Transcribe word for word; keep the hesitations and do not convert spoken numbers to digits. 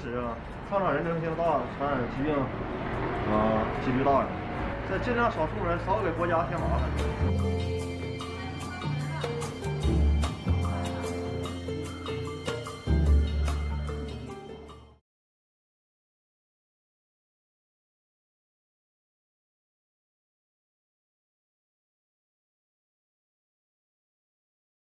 使，创造人流性大，传染疾病啊几率大呀。这尽量少出门，少给国家添麻烦。